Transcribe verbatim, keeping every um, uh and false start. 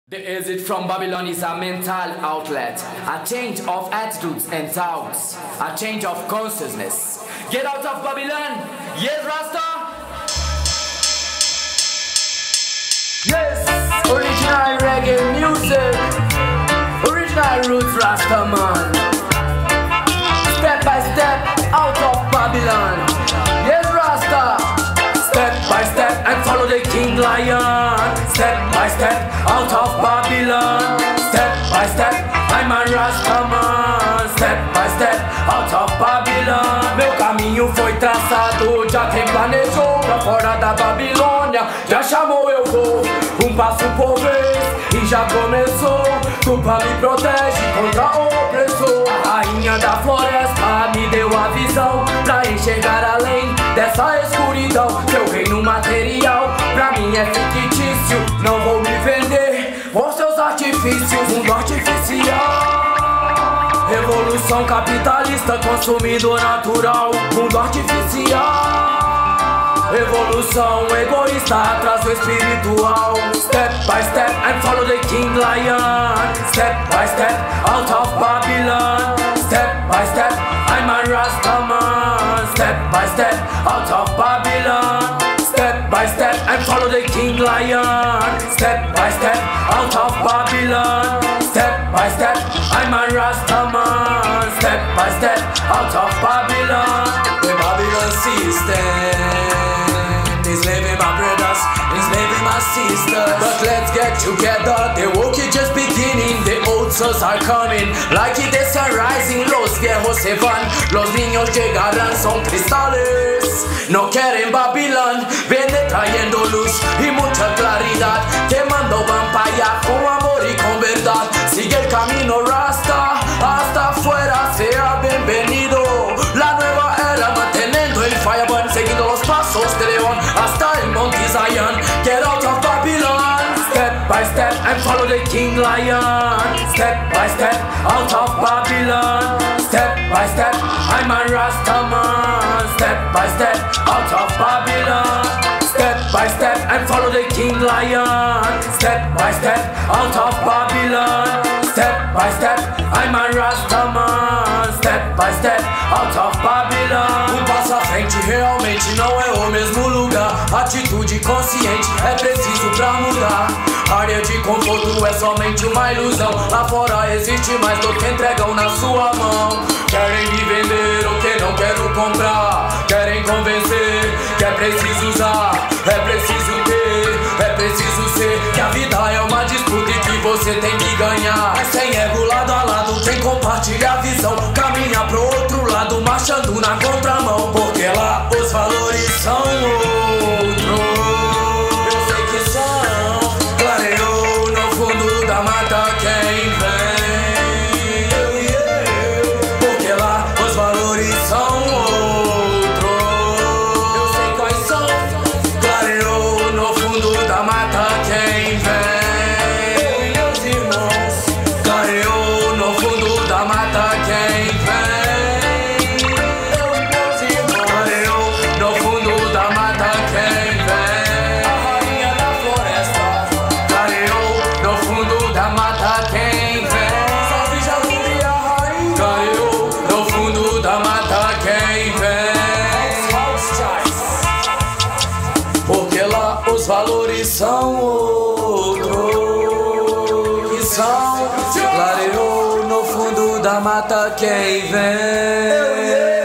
The exit from Babylon is a mental outlet, a change of attitudes and thoughts, a change of consciousness. Get out of Babylon, yes Rasta? Yes, original reggae music, original roots Rasta man. Step by step out of Babylon, yes Rasta. Step by step and follow the King Lion. Step by step out of Babylon. Step by step I'm a Rastaman. Step by step out of Babylon. Meu caminho foi traçado, já quem planejou pra fora da Babilônia já chamou, eu vou um passo por vez e já começou. Tupa me protege contra o opressor. A rainha da floresta me deu a visão pra enxergar além dessa escuridão. Seu reino material pra mim é fictício, não vou me vender por seus artifícios. Mundo artificial, revolução capitalista, consumidor natural. Mundo artificial, revolução egoísta, atraso espiritual. Step by step and follow the King Lion. Step by step out of Babylon. Step by step I'm a Rastaman. Step by step out of Babylon. Step by step and follow the King Lion. Step by step out of Babylon. Step by step I'm a Rastaman. Step by step out of Babylon. The Babylon system enslaving my brothers, enslaving my sisters. But let's get together, the work is just beginning. The old souls are coming, like it is rising. Los viejos se van, los niños llegarán, son cristales. No quieren Babilón, viene trayendo luz y mucha claridad, quemando vampaya con amor y con verdad. Sigue el camino Rasta, hasta afuera sea bienvenido. La nueva era manteniendo el fireburn, seguindo los pasos de León hasta el Monte Zion. Get out of Babylon. Step by step and follow the King Lion. Step by step out of Babylon. Step by step I'm a Rastaman. Step by step out of Babylon. Step by step and follow the King Lion. Step by step out of Babylon. Step by step I'm a Rastaman. Step by step out of Babylon. Um passo à frente realmente não é o mesmo lugar. Atitude consciente é preciso pra mudar. Área de conforto é somente uma ilusão. Lá fora existe mais do que entregam na sua mão. Querem me vender o que não quero comprar. Querem convencer que é preciso usar, é preciso ter, é preciso ser. Que a vida é uma disputa e que você tem que ganhar. Mas sem ego lado a lado, quem compartilha a visão caminha pro outro lado, marchando na contramão. Porque lá os valores são outros. Eu sei que são. Clareou no fundo da mata quem vem. Porque lá os valores são outros. Eu sei quais são. Clareou no fundo da mata quem vem. Meus irmãos. Clareou no fundo da mata quem vem. Meus irmãos. Clareou no fundo da mata quem vem. A rainha da floresta. Clareou no fundo da mata quem vem. Salve Jacumbi a rainha. Clareou no fundo da mata quem vem. Porque lá os valores são outros. Que são. Clareou no fundo da mata quem vem.